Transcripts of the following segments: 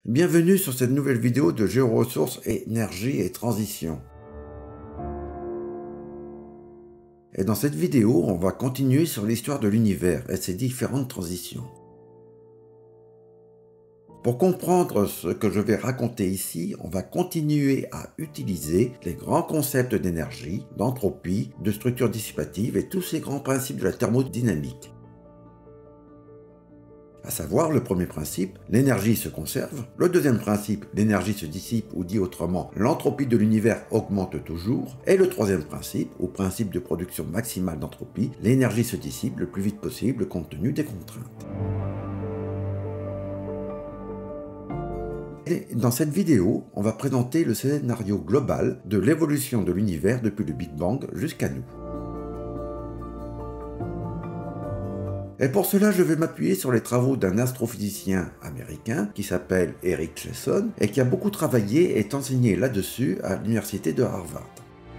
Bienvenue sur cette nouvelle vidéo de Géoressources, énergie et transition. Et dans cette vidéo, on va continuer sur l'histoire de l'univers et ses différentes transitions. Pour comprendre ce que je vais raconter ici, on va continuer à utiliser les grands concepts d'énergie, d'entropie, de structure dissipative et tous ces grands principes de la thermodynamique. À savoir, le premier principe, l'énergie se conserve. Le deuxième principe, l'énergie se dissipe, ou dit autrement, l'entropie de l'univers augmente toujours. Et le troisième principe, ou principe de production maximale d'entropie, l'énergie se dissipe le plus vite possible compte tenu des contraintes. Et dans cette vidéo, on va présenter le scénario global de l'évolution de l'univers depuis le Big Bang jusqu'à nous. Et pour cela, je vais m'appuyer sur les travaux d'un astrophysicien américain qui s'appelle Eric Chesson et qui a beaucoup travaillé et enseigné là-dessus à l'université de Harvard.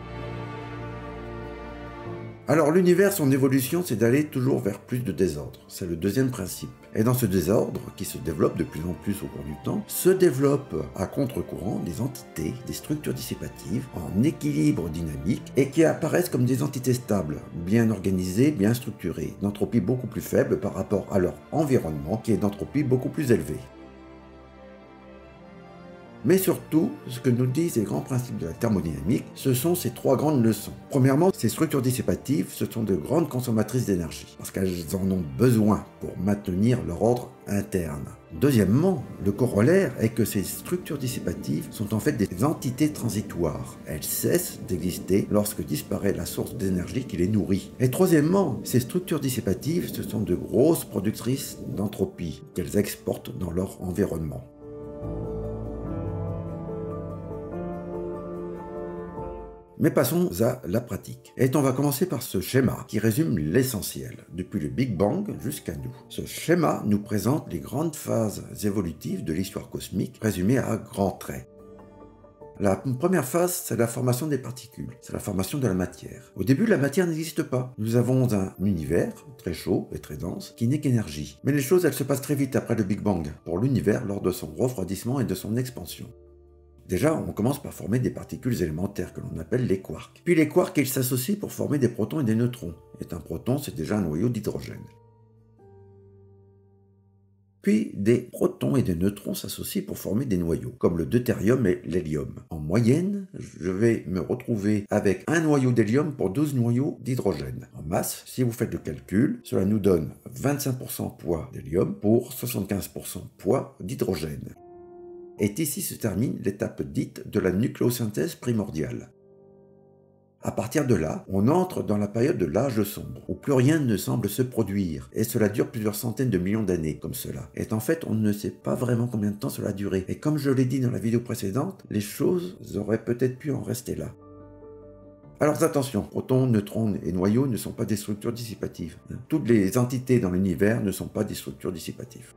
Alors l'univers, son évolution, c'est d'aller toujours vers plus de désordre. C'est le deuxième principe. Et dans ce désordre, qui se développe de plus en plus au cours du temps, se développent à contre-courant des entités, des structures dissipatives en équilibre dynamique et qui apparaissent comme des entités stables, bien organisées, bien structurées, d'entropie beaucoup plus faible par rapport à leur environnement qui est d'entropie beaucoup plus élevée. Mais surtout, ce que nous disent les grands principes de la thermodynamique, ce sont ces trois grandes leçons. Premièrement, ces structures dissipatives, ce sont de grandes consommatrices d'énergie, parce qu'elles en ont besoin pour maintenir leur ordre interne. Deuxièmement, le corollaire est que ces structures dissipatives sont en fait des entités transitoires. Elles cessent d'exister lorsque disparaît la source d'énergie qui les nourrit. Et troisièmement, ces structures dissipatives, ce sont de grosses productrices d'entropie qu'elles exportent dans leur environnement. Mais passons à la pratique. Et on va commencer par ce schéma qui résume l'essentiel, depuis le Big Bang jusqu'à nous. Ce schéma nous présente les grandes phases évolutives de l'histoire cosmique, résumées à grands traits. La première phase, c'est la formation des particules, c'est la formation de la matière. Au début, la matière n'existe pas. Nous avons un univers très chaud et très dense qui n'est qu'énergie. Mais les choses, elles se passent très vite après le Big Bang, pour l'univers lors de son refroidissement et de son expansion. Déjà, on commence par former des particules élémentaires que l'on appelle les quarks. Puis les quarks, ils s'associent pour former des protons et des neutrons. Et un proton, c'est déjà un noyau d'hydrogène. Puis des protons et des neutrons s'associent pour former des noyaux, comme le deutérium et l'hélium. En moyenne, je vais me retrouver avec un noyau d'hélium pour 12 noyaux d'hydrogène. En masse, si vous faites le calcul, cela nous donne 25% poids d'hélium pour 75% poids d'hydrogène. Et ici se termine l'étape dite de la nucléosynthèse primordiale. À partir de là, on entre dans la période de l'âge sombre, où plus rien ne semble se produire, et cela dure plusieurs centaines de millions d'années, comme cela. Et en fait, on ne sait pas vraiment combien de temps cela a duré. Et comme je l'ai dit dans la vidéo précédente, les choses auraient peut-être pu en rester là. Alors attention, protons, neutrons et noyaux ne sont pas des structures dissipatives. Toutes les entités dans l'univers ne sont pas des structures dissipatives.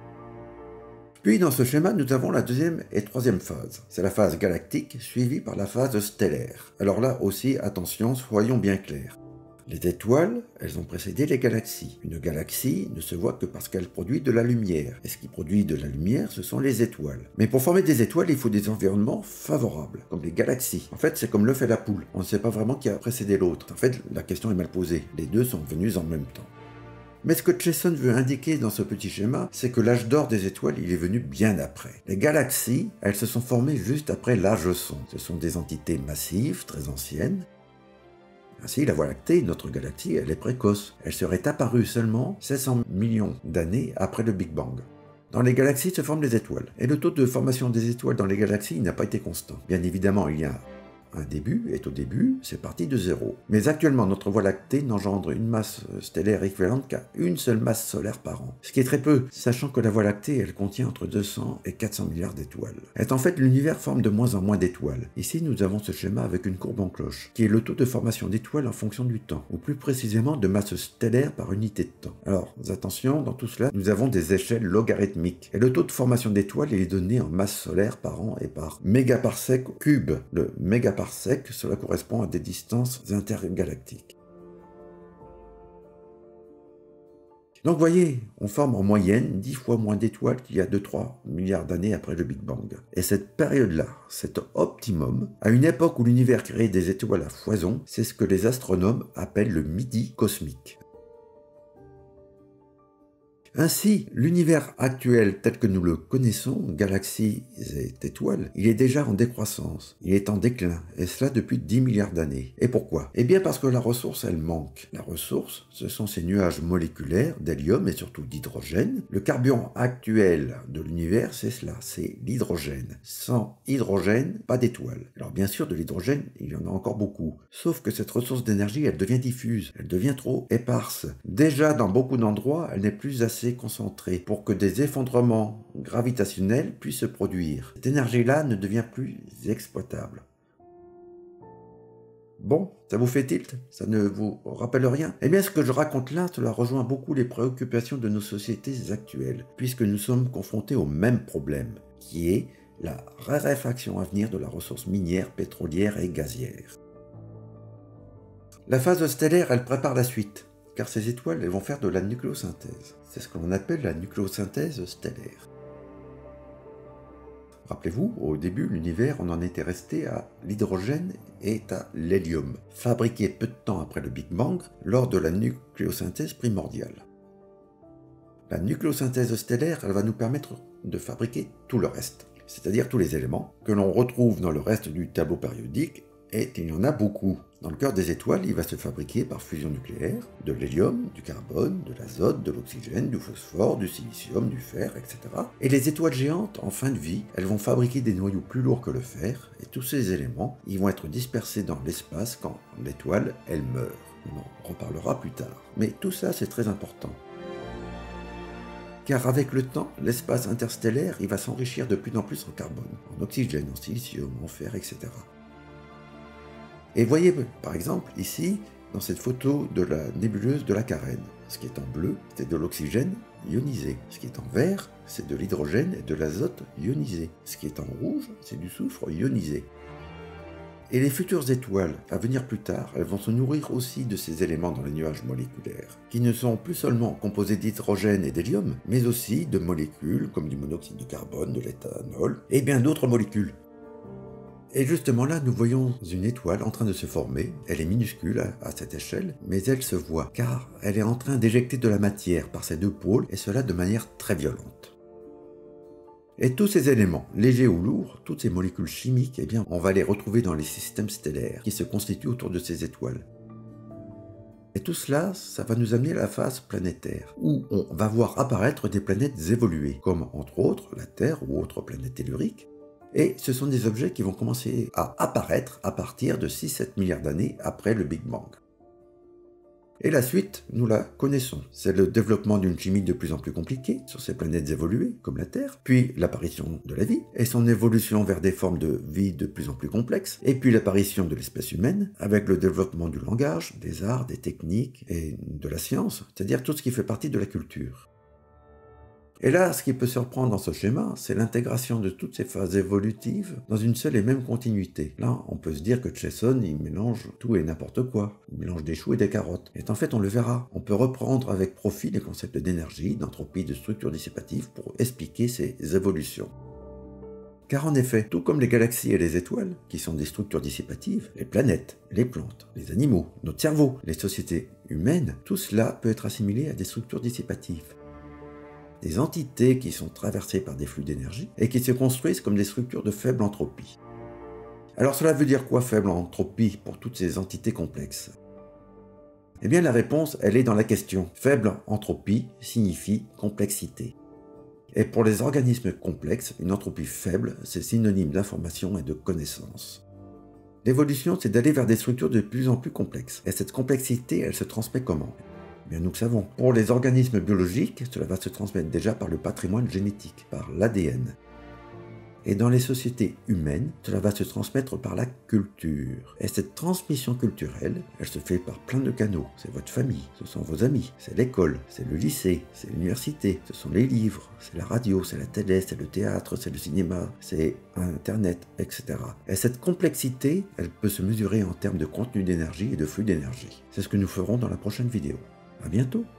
Puis dans ce schéma, nous avons la deuxième et troisième phase. C'est la phase galactique suivie par la phase stellaire. Alors là aussi, attention, soyons bien clairs. Les étoiles, elles ont précédé les galaxies. Une galaxie ne se voit que parce qu'elle produit de la lumière. Et ce qui produit de la lumière, ce sont les étoiles. Mais pour former des étoiles, il faut des environnements favorables, comme les galaxies. En fait, c'est comme l'œuf et la poule. On ne sait pas vraiment qui a précédé l'autre. En fait, la question est mal posée. Les deux sont venus en même temps. Mais ce que Chesson veut indiquer dans ce petit schéma, c'est que l'âge d'or des étoiles, il est venu bien après. Les galaxies, elles se sont formées juste après l'âge sombre. Ce sont des entités massives, très anciennes. Ainsi, la Voie lactée, notre galaxie, elle est précoce. Elle serait apparue seulement 700 millions d'années après le Big Bang. Dans les galaxies se forment les étoiles. Et le taux de formation des étoiles dans les galaxies n'a pas été constant. Bien évidemment, il y a un début, et au début, c'est parti de zéro. Mais actuellement, notre Voie lactée n'engendre une masse stellaire équivalente qu'à une seule masse solaire par an. Ce qui est très peu, sachant que la Voie lactée, elle contient entre 200 et 400 milliards d'étoiles. Et en fait, l'univers forme de moins en moins d'étoiles. Ici, nous avons ce schéma avec une courbe en cloche, qui est le taux de formation d'étoiles en fonction du temps, ou plus précisément de masse stellaire par unité de temps. Alors, attention, dans tout cela, nous avons des échelles logarithmiques. Et le taux de formation d'étoiles, il est donné en masse solaire par an et par mégaparsec cube. Le mégaparsec, cela correspond à des distances intergalactiques. Donc voyez, on forme en moyenne 10 fois moins d'étoiles qu'il y a 2-3 milliards d'années après le Big Bang. Et cette période-là, cet optimum, à une époque où l'univers créait des étoiles à foison, c'est ce que les astronomes appellent le midi cosmique. Ainsi, l'univers actuel tel que nous le connaissons, galaxies et étoiles, il est déjà en décroissance, il est en déclin, et cela depuis 10 milliards d'années. Et pourquoi? Eh bien parce que la ressource, elle manque. La ressource, ce sont ces nuages moléculaires d'hélium et surtout d'hydrogène. Le carburant actuel de l'univers, c'est cela, c'est l'hydrogène. Sans hydrogène, pas d'étoiles. Alors bien sûr, de l'hydrogène, il y en a encore beaucoup. Sauf que cette ressource d'énergie, elle devient diffuse, elle devient trop éparse. Déjà, dans beaucoup d'endroits, elle n'est plus assez concentrée pour que des effondrements gravitationnels puissent se produire. Cette énergie-là ne devient plus exploitable. Bon, ça vous fait tilt? Ça ne vous rappelle rien? Eh bien, ce que je raconte là, cela rejoint beaucoup les préoccupations de nos sociétés actuelles, puisque nous sommes confrontés au même problème, qui est la raréfaction à venir de la ressource minière, pétrolière et gazière. La phase stellaire, elle prépare la suite, car ces étoiles, elles vont faire de la nucléosynthèse. C'est ce que l'on appelle la nucléosynthèse stellaire. Rappelez-vous, au début, l'univers, on en était resté à l'hydrogène et à l'hélium, fabriqués peu de temps après le Big Bang, lors de la nucléosynthèse primordiale. La nucléosynthèse stellaire, elle va nous permettre de fabriquer tout le reste, c'est-à-dire tous les éléments que l'on retrouve dans le reste du tableau périodique, et il y en a beaucoup. Dans le cœur des étoiles, il va se fabriquer par fusion nucléaire de l'hélium, du carbone, de l'azote, de l'oxygène, du phosphore, du silicium, du fer, etc. Et les étoiles géantes, en fin de vie, elles vont fabriquer des noyaux plus lourds que le fer, et tous ces éléments, ils vont être dispersés dans l'espace quand l'étoile, elle meurt. On en reparlera plus tard. Mais tout ça, c'est très important. Car avec le temps, l'espace interstellaire, il va s'enrichir de plus en plus en carbone, en oxygène, en silicium, en fer, etc. Et voyez, par exemple, ici, dans cette photo de la nébuleuse de la Carène, ce qui est en bleu, c'est de l'oxygène ionisé. Ce qui est en vert, c'est de l'hydrogène et de l'azote ionisé. Ce qui est en rouge, c'est du soufre ionisé. Et les futures étoiles, à venir plus tard, elles vont se nourrir aussi de ces éléments dans les nuages moléculaires, qui ne sont plus seulement composés d'hydrogène et d'hélium, mais aussi de molécules comme du monoxyde de carbone, de l'éthanol, et bien d'autres molécules. Et justement là, nous voyons une étoile en train de se former. Elle est minuscule à cette échelle, mais elle se voit, car elle est en train d'éjecter de la matière par ses deux pôles, et cela de manière très violente. Et tous ces éléments, légers ou lourds, toutes ces molécules chimiques, eh bien, on va les retrouver dans les systèmes stellaires qui se constituent autour de ces étoiles. Et tout cela, ça va nous amener à la phase planétaire, où on va voir apparaître des planètes évoluées, comme entre autres la Terre ou autres planètes telluriques. Et ce sont des objets qui vont commencer à apparaître à partir de 6-7 milliards d'années après le Big Bang. Et la suite, nous la connaissons. C'est le développement d'une chimie de plus en plus compliquée sur ces planètes évoluées, comme la Terre, puis l'apparition de la vie, et son évolution vers des formes de vie de plus en plus complexes, et puis l'apparition de l'espèce humaine, avec le développement du langage, des arts, des techniques, et de la science, c'est-à-dire tout ce qui fait partie de la culture. Et là, ce qui peut surprendre dans ce schéma, c'est l'intégration de toutes ces phases évolutives dans une seule et même continuité. Là, on peut se dire que Chesson, il mélange tout et n'importe quoi. Il mélange des choux et des carottes. Et en fait, on le verra. On peut reprendre avec profit les concepts d'énergie, d'entropie, de structure dissipative pour expliquer ces évolutions. Car en effet, tout comme les galaxies et les étoiles, qui sont des structures dissipatives, les planètes, les plantes, les animaux, notre cerveau, les sociétés humaines, tout cela peut être assimilé à des structures dissipatives. Des entités qui sont traversées par des flux d'énergie et qui se construisent comme des structures de faible entropie. Alors cela veut dire quoi faible entropie pour toutes ces entités complexes? Eh bien la réponse, elle est dans la question. Faible entropie signifie complexité. Et pour les organismes complexes, une entropie faible, c'est synonyme d'information et de connaissance. L'évolution, c'est d'aller vers des structures de plus en plus complexes. Et cette complexité, elle se transmet comment? Bien, nous le savons. Pour les organismes biologiques, cela va se transmettre déjà par le patrimoine génétique, par l'ADN. Et dans les sociétés humaines, cela va se transmettre par la culture. Et cette transmission culturelle, elle se fait par plein de canaux. C'est votre famille, ce sont vos amis, c'est l'école, c'est le lycée, c'est l'université, ce sont les livres, c'est la radio, c'est la télé, c'est le théâtre, c'est le cinéma, c'est Internet, etc. Et cette complexité, elle peut se mesurer en termes de contenu d'énergie et de flux d'énergie. C'est ce que nous ferons dans la prochaine vidéo. À bientôt!